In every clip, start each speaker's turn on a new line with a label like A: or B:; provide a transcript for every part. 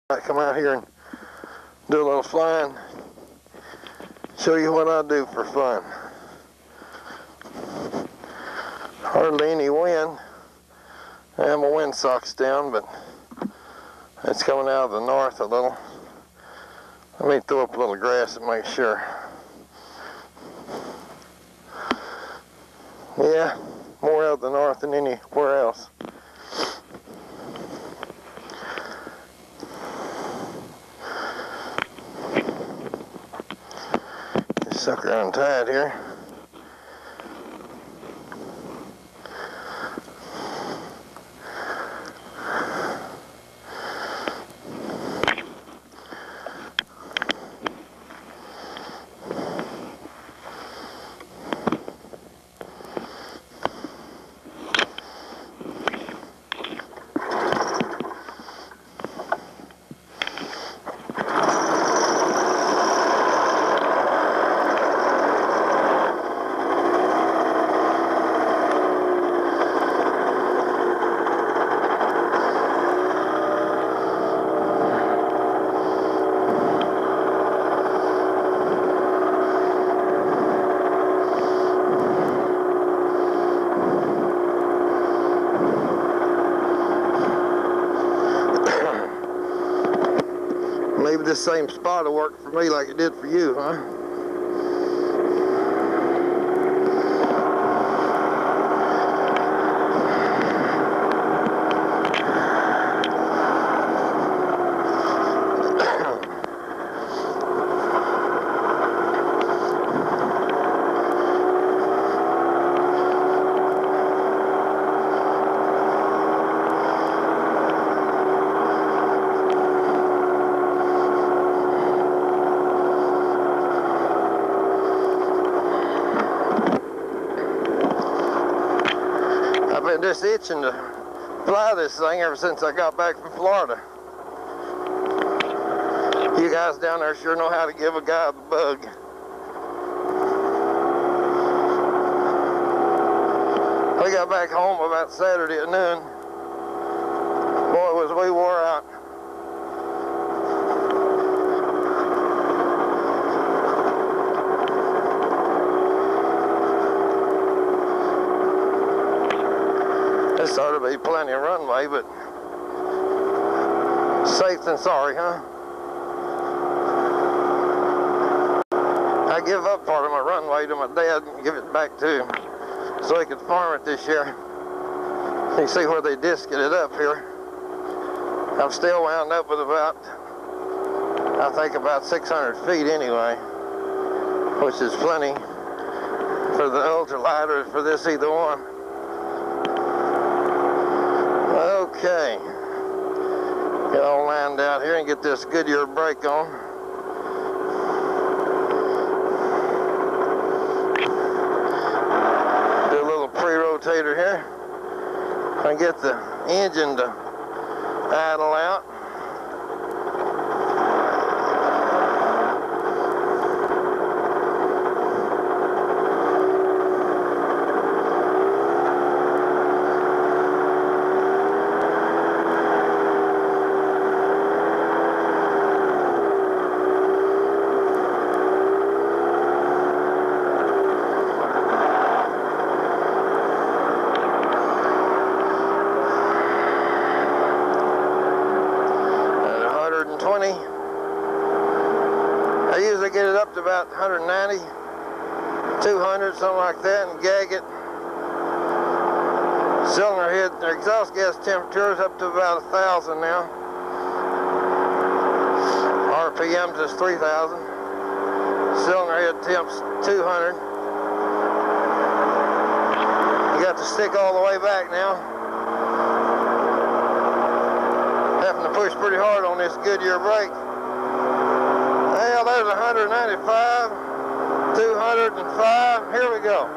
A: I come out here and do a little flying, show you what I do for fun. Hardly any wind. I have my wind socks down, but it's coming out of the north a little. Let me throw up a little grass and make sure. Yeah, more out of the north than anywhere else. This sucker untied here. Maybe this same spot will work for me like it did for you, huh? I've been just itching to fly this thing ever since I got back from Florida. You guys down there sure know how to give a guy the bug. We got back home about Saturday at noon. Boy, was we wore out. This ought to be plenty of runway, but safe than sorry, huh? I give up part of my runway to my dad and give it back to him so he could farm it this year. You can see where they disced it up here. I'm still wound up with about, I think about 600 feet anyway, which is plenty for the ultralight or for this either one. Okay, get all lined out here and get this Goodyear brake on. Do a little pre-rotator here and get the engine to idle out. I usually get it up to about 190, 200, something like that, and gag it. Cylinder head, or exhaust gas temperature is up to about 1,000 now. RPMs is 3,000. Cylinder head temps 200. You got to stick all the way back now. Having to push pretty hard on this Goodyear brake. Well, there's 195, 205, here we go.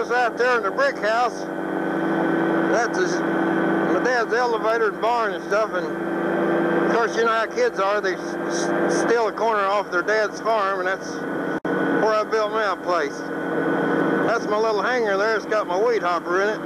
A: house out there in the brick house, that's my dad's elevator and barn and stuff, and of course you know how kids are, they steal a corner off their dad's farm, and that's where I built my place. That's my little hangar there, it's got my wheat hopper in it.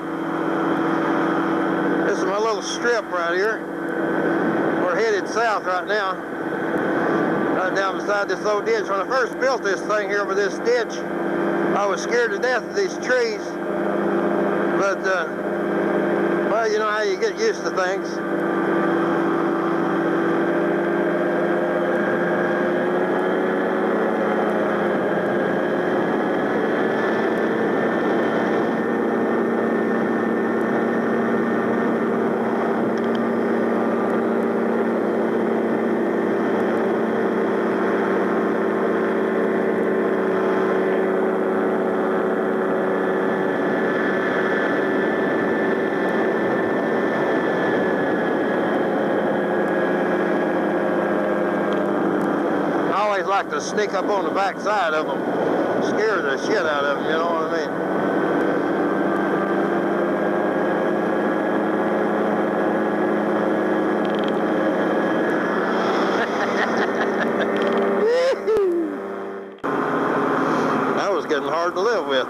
A: This is my little strip right here. We're headed south right now. Right down beside this old ditch. When I first built this thing here over this ditch, I was scared to death of these trees. But, well, you know how you get used to things. Like to sneak up on the back side of them, scare the shit out of them, you know what I mean? That was getting hard to live with.